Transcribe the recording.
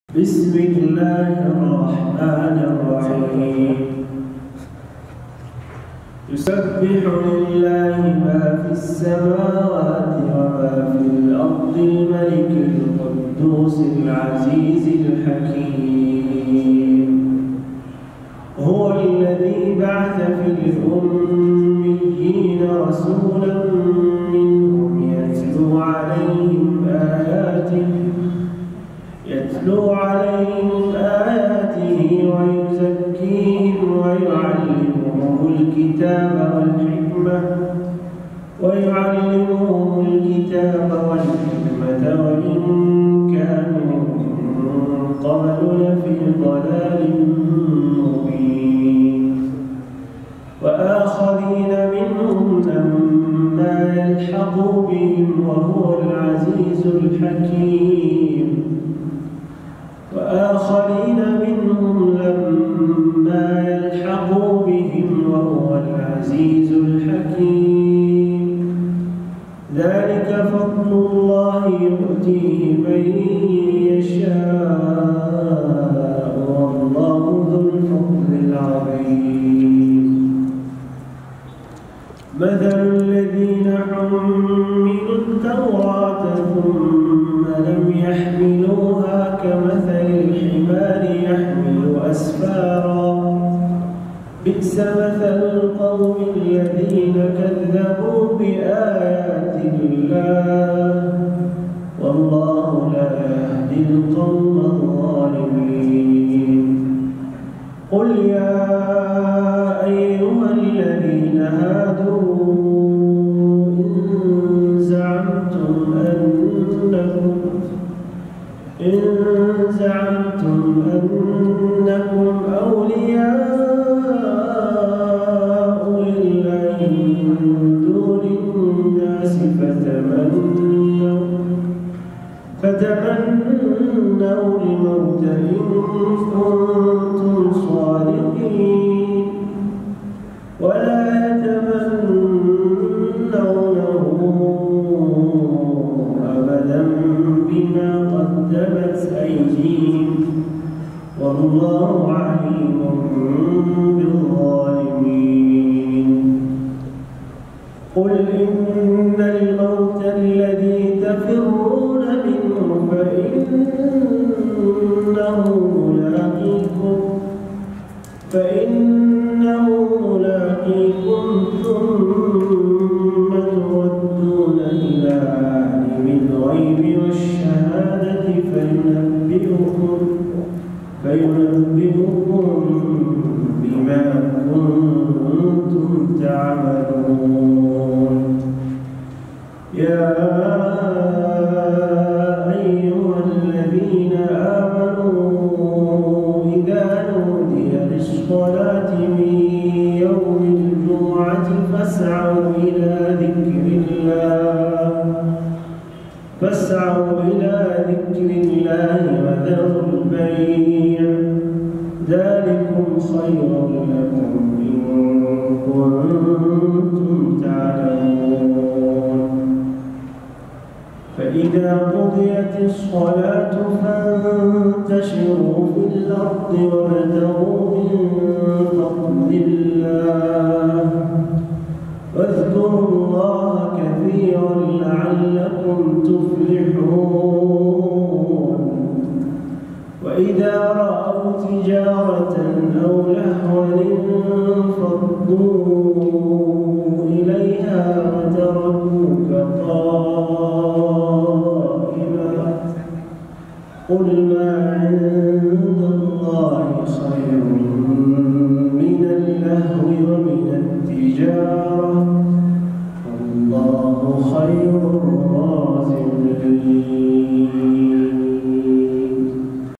بسم الله الرحمن الرحيم يسبح لله ما في السماوات وما في الأرض الملك القدوس العزيز الحكيم هو الذي بعث في الأميين رسولا منهم يتلو عليهم آياته ويزكيهم ويعلمهم الكتاب والحكمة وإن كانوا من قبل لفي ضلال مبين وآخرين منهم لما يلحقوا بهم وهو العزيز الحكيم ذلك فضل الله يؤتيه من يشاء والله ذو الفضل العظيم مثل الذين حملوا التوراة ثم لم يحملوها كمثل الحمار يحمل أسفارا بئس مثل القوم الذين كذبوا بآيات الله والله لا يهدي القوم الظالمين قل يا أيها الذين هادوا إن زعمتم أنكم أولياء لله من دون الناس فتمنوا الموت إن كنتم صادقين ولا يتمنونه أبدا بما قدمت أيديهم والله عليم بالظالمين قل إن الموت الذي تفرون منه فإنه ملاقيكم ثم تردون إلى عالم الغيب والشهادة فينبئكم بما كنتم تعملون يا أيها الذين آمنوا إذا نودي للصلاة من يوم الجمعة فاسعوا إلى ذكر الله وذروا البيع ذلكم خير لكم إن كنتم تعلمون فإذا قضيت الصلاة فانتشروا في الأرض وابتغوا من فضل الله واذكروا الله كثيرا لعلكم تفلحون وإذا رأوا تجارة أو لهوا انفضوا إليها وتركوك قائما قل ما عند الله خير من اللهو ومن التجارة